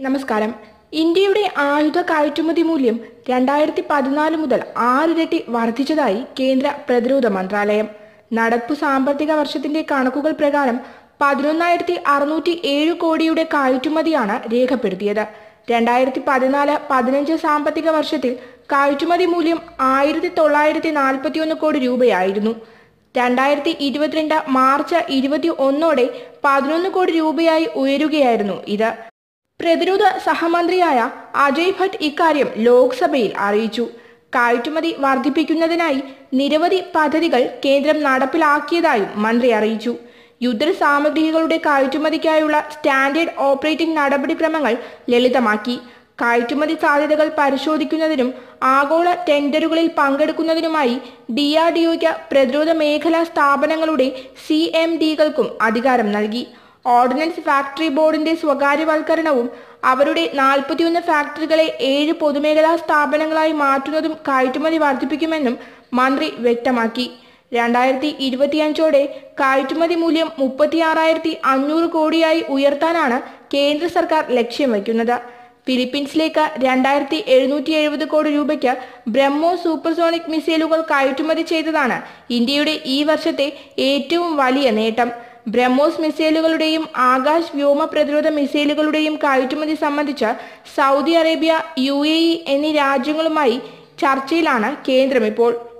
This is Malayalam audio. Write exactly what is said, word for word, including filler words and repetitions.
നമസ്കാരം. ഇന്ത്യയുടെ ആയുധ കയറ്റുമതി മൂല്യം രണ്ടായിരത്തി പതിനാല് മുതൽ ആറിരട്ടി വർദ്ധിച്ചതായി കേന്ദ്ര പ്രതിരോധ മന്ത്രാലയം. നടപ്പു സാമ്പത്തിക വർഷത്തിന്റെ കണക്കുകൾ പ്രകാരം പതിനൊന്നായിരത്തി അറുന്നൂറ്റി ഏഴ് കോടിയുടെ കയറ്റുമതിയാണ് രേഖപ്പെടുത്തിയത്. രണ്ടായിരത്തി പതിനാല് പതിനഞ്ച് സാമ്പത്തിക വർഷത്തിൽ കയറ്റുമതി മൂല്യം ആയിരത്തി തൊള്ളായിരത്തി നാൽപ്പത്തി ഒന്ന് കോടി രൂപയായിരുന്നു. രണ്ടായിരത്തി ഇരുപത്തിരണ്ട് മാർച്ച് ഇരുപത്തി ഒന്നോടെ പതിനൊന്ന് കോടി രൂപയായി ഉയരുകയായിരുന്നു ഇത്. പ്രതിരോധ സഹമന്ത്രിയായ അജയ് ഭട്ട് ഇക്കാര്യം ലോക്സഭയിൽ അറിയിച്ചു. കയറ്റുമതി വർദ്ധിപ്പിക്കുന്നതിനായി നിരവധി പദ്ധതികൾ കേന്ദ്രം നടപ്പിലാക്കിയതായും മന്ത്രി അറിയിച്ചു. യുദ്ധ സാമഗ്രികളുടെ കയറ്റുമതിക്കായുള്ള സ്റ്റാൻഡേർഡ് ഓപ്പറേറ്റിംഗ് നടപടിക്രമങ്ങൾ ലളിതമാക്കി. കയറ്റുമതി സാധ്യതകൾ പരിശോധിക്കുന്നതിനും ആഗോള ടെൻഡറുകളിൽ പങ്കെടുക്കുന്നതിനുമായി ഡി ആർ ഡി ഒയ്ക്ക് പ്രതിരോധ മേഖലാ സ്ഥാപനങ്ങളുടെ സി എം ഡികൾക്കും അധികാരം നൽകി. ഓർഡിനൻസ് ഫാക്ടറി ബോർഡിന്റെ സ്വകാര്യവൽക്കരണവും അവരുടെ നാൽപ്പത്തിയൊന്ന് ഫാക്ടറികളെ ഏഴ് പൊതുമേഖലാ സ്ഥാപനങ്ങളായി മാറ്റുന്നതും കയറ്റുമതി വർദ്ധിപ്പിക്കുമെന്നും മന്ത്രി വ്യക്തമാക്കി. രണ്ടായിരത്തി ഇരുപത്തിയഞ്ചോടെ കയറ്റുമതി മൂല്യം മുപ്പത്തിയാറായിരത്തി അഞ്ഞൂറ് കോടിയായി ഉയർത്താനാണ് കേന്ദ്ര സർക്കാർ ലക്ഷ്യം വയ്ക്കുന്നത്. ഫിലിപ്പീൻസിലേക്ക് രണ്ടായിരത്തി എഴുന്നൂറ്റി എഴുപത് കോടി രൂപയ്ക്ക് ബ്രഹ്മോസ് സൂപ്പർസോണിക് മിസൈലുകൾ കയറ്റുമതി ചെയ്തതാണ് ഇന്ത്യയുടെ ഈ വർഷത്തെ ഏറ്റവും വലിയ നേട്ടം. ബ്രഹ്മോസ് മിസൈലുകളുടെയും ആകാശ് വ്യോമ പ്രതിരോധ മിസൈലുകളുടെയും കയറ്റുമതി സംബന്ധിച്ച് Saudi Arabia, U A E എന്നീ രാജ്യങ്ങളുമായി ചർച്ചയിലാണ് കേന്ദ്രം ഇപ്പോൾ.